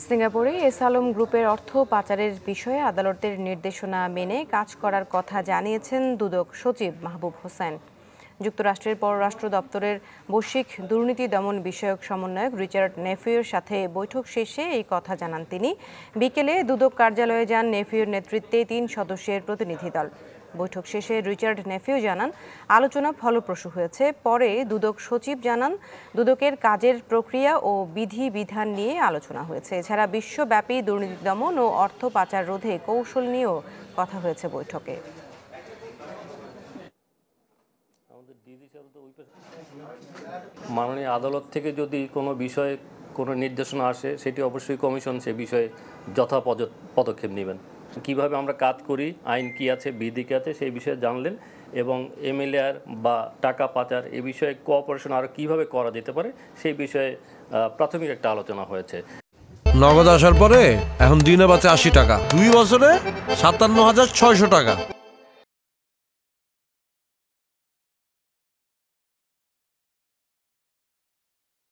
সিঙ্গাপুরে এস আলম গ্রুপের অর্থ পাচারের বিষয়ে আদালতের নির্দেশনা মেনে কাজ করার কথা জানিয়েছেন দুদক সচিব মাহবুব হোসেন। যুক্তরাষ্ট্রের পররাষ্ট্র দপ্তরের বৈশ্বিক দুর্নীতি দমন বিষয়ক সমন্বয়ক রিচার্ড নেফিউর সাথে বৈঠক শেষে এই কথা জানান তিনি। বিকেলে দুদক কার্যালয়ে যান নেফিউর নেতৃত্বে ৩ সদস্যের প্রতিনিধি দল। বৈঠক শেষে রিচার্ড নেফিউ জানান, আলোচনা ফলপ্রসূ হয়েছে। পরে দুদক সচিব জানান, দুদকের কাজের প্রক্রিয়া ও বিধিবিধান নিয়ে আলোচনা হয়েছে। এছাড়া বিশ্বব্যাপী দুর্নীতি দমন ও অর্থ পাচার রোধে কৌশল নিয়েও কথা হয়েছে বৈঠকে। মাননীয় আদালত থেকে যদি কোনো বিষয়ে কোনো নির্দেশনা আসে, সেটি অবশ্যই কমিশন সে বিষয়ে পদক্ষেপ নেবেন। কিভাবে আমরা কাজ করি, আইন কি আছে, বিধি কি আছে, সেই বিষয়ে জানলেন এবং এমএলএআর বা টাকা পাচার এ বিষয়ে কোঅপারেশন আরও কীভাবে করা যেতে পারে সেই বিষয়ে প্রাথমিক একটা আলোচনা হয়েছে। নগদ আসার পরে এখন দিনে বাঁচে 80 টাকা, 2 বছরে 57,600 টাকা।